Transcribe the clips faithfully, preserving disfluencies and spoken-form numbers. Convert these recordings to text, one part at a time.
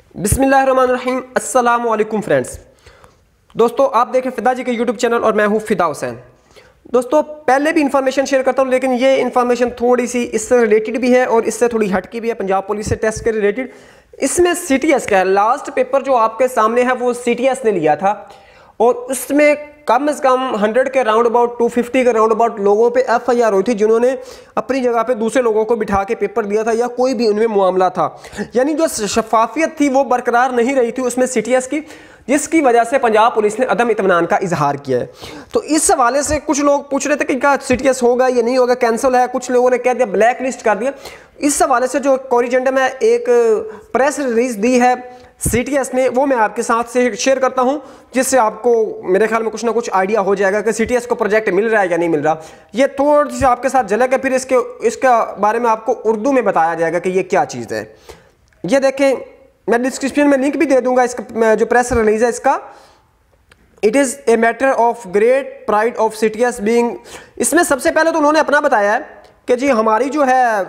बिस्मिल्लाहिर्रहमानिर्रहीम, अस्सलामु अलैकुम फ्रेंड्स। दोस्तों, आप देखें फिदा जी के यूट्यूब चैनल और मैं हूं फिदा हुसैन। दोस्तों, पहले भी इंफॉर्मेशन शेयर करता हूं, लेकिन ये इंफॉर्मेशन थोड़ी सी इससे रिलेटेड भी है और इससे थोड़ी हटकी भी है, पंजाब पुलिस से टेस्ट के रिलेटेड। इसमें सी टी एस का है। लास्ट पेपर जो आपके सामने है वो सी टी एस ने लिया था और उसमें कम से कम हंड्रेड के राउंड अबाउट टू फिफ्टी के राउंड अबाउट लोगों पे एफ आई आर हुई थी, जिन्होंने अपनी जगह पे दूसरे लोगों को बिठा के पेपर दिया था या कोई भी उनमें मामला था। यानी जो शफाफियत थी वो बरकरार नहीं रही थी उसमें सी टी एस की, जिसकी वजह से पंजाब पुलिस ने अदम इत्मीनान का इजहार किया है। तो इस हवाले से कुछ लोग पूछ रहे थे कि क्या सी टी एस होगा या नहीं होगा, कैंसिल है, कुछ लोगों ने कह दिया ब्लैक लिस्ट कर दिया। इस हवाले से जो कोरिजेंडम है, एक प्रेस रिलीज दी है सी टी एस ने, वो मैं आपके साथ से शेयर करता हूं, जिससे आपको मेरे ख्याल में कुछ ना कुछ आइडिया हो जाएगा कि सी टी एस को प्रोजेक्ट मिल रहा है या नहीं मिल रहा। ये थोड़ी सी आपके साथ झलक है, फिर इसके इसका बारे में आपको उर्दू में बताया जाएगा कि ये क्या चीज़ है। ये देखें, मैं डिस्क्रिप्शन में लिंक भी दे दूंगा इसका, जो प्रेस रिलीज है इसका। It is a matter of great pride of C T S being. इसमें सबसे पहले तो उन्होंने अपना बताया है कि जी हमारी जो है,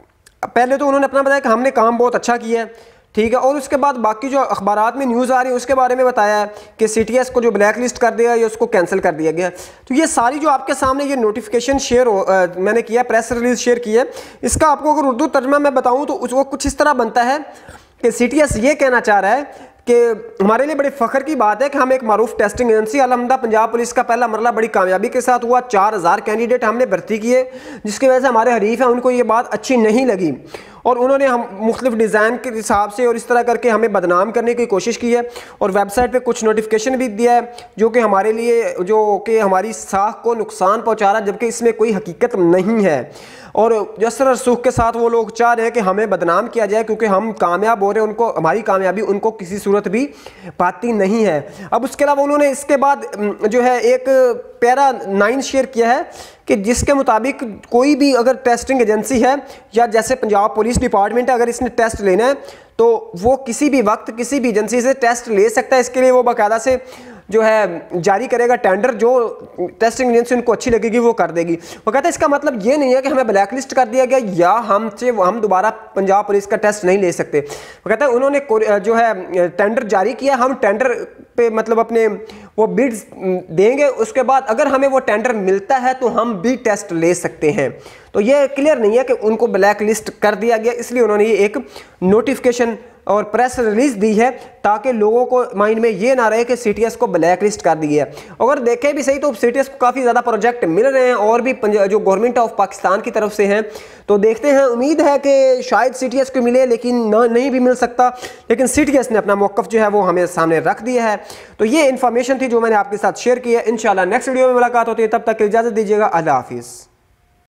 पहले तो उन्होंने अपना बताया कि हमने काम बहुत अच्छा किया है, ठीक है। और उसके बाद बाकी जो अखबारात में न्यूज़ आ रही है उसके बारे में बताया है कि सी टी एस को जो ब्लैक लिस्ट कर दिया या उसको कैंसिल कर दिया गया। तो ये सारी जो आपके सामने ये नोटिफिकेशन शेयर हो आ, मैंने किया, प्रेस रिलीज शेयर की है, इसका आपको अगर उर्दू तर्जमा मैं बताऊं तो वो कुछ इस तरह बनता है कि सी टी एस ये कहना चाह रहा है कि हमारे लिए बड़े फ़ख्र की बात है कि हम एक मारूफ टेस्टिंग एजेंसी अलहमदा पंजाब पुलिस का पहला मरला बड़ी कामयाबी के साथ हुआ। चार हज़ार कैंडिडेट हमने भर्ती किए, जिसकी वजह से हमारे हरीफ हैं उनको ये बात अच्छी नहीं लगी और उन्होंने हम मुख्तलिफ डिज़ाइन के हिसाब से और इस तरह करके हमें बदनाम करने की कोशिश की है। और वेबसाइट पे कुछ नोटिफिकेशन भी दिया है जो कि हमारे लिए, जो कि हमारी साख को नुकसान पहुंचा रहा है, जबकि इसमें कोई हकीकत नहीं है। और जसर रसूख के साथ वो लोग चाह रहे हैं कि हमें बदनाम किया जाए क्योंकि हम कामयाब हो रहे हैं, उनको हमारी कामयाबी उनको किसी सूरत भी पाती नहीं है। अब उसके अलावा उन्होंने इसके बाद जो है एक पैरा नाइन शेयर किया है कि जिसके मुताबिक कोई भी अगर टेस्टिंग एजेंसी है या जैसे पंजाब पुलिस डिपार्टमेंट है, अगर इसने टेस्ट लेना है तो वो किसी भी वक्त किसी भी एजेंसी से टेस्ट ले सकता है। इसके लिए वो बाकायदा से जो है जारी करेगा टेंडर, जो टेस्टिंग एजेंसी उनको अच्छी लगेगी वो कर देगी। वो कहता है इसका मतलब ये नहीं है कि हमें ब्लैक लिस्ट कर दिया गया या हमसे हम दोबारा पंजाब पुलिस का टेस्ट नहीं ले सकते। वो कहता है उन्होंने जो है टेंडर जारी किया, हम टेंडर पे मतलब अपने वो बिड्स देंगे, उसके बाद अगर हमें वो टेंडर मिलता है तो हम भी टेस्ट ले सकते हैं। तो ये क्लियर नहीं है कि उनको ब्लैक लिस्ट कर दिया गया, इसलिए उन्होंने ये एक नोटिफिकेशन और प्रेस रिलीज दी है ताकि लोगों को माइंड में ये ना रहे कि सी टी एस को ब्लैक लिस्ट कर दी है। अगर देखें भी सही तो सी टी एस को काफ़ी ज़्यादा प्रोजेक्ट मिल रहे हैं और भी जो गवर्नमेंट ऑफ पाकिस्तान की तरफ से हैं। तो देखते हैं, उम्मीद है कि शायद सी टी एस को मिले, लेकिन ना नहीं भी मिल सकता। लेकिन सी टी एस ने अपना मौक़िफ़ जो है वो हमें सामने रख दिया है। तो ये इन्फॉर्मेशन थी जो मैंने आपके साथ शेयर की है। इंशाल्लाह नेक्स्ट वीडियो में मुलाकात होती है, तब तक इजाज़त दीजिएगा। अल्लाह हाफिज़।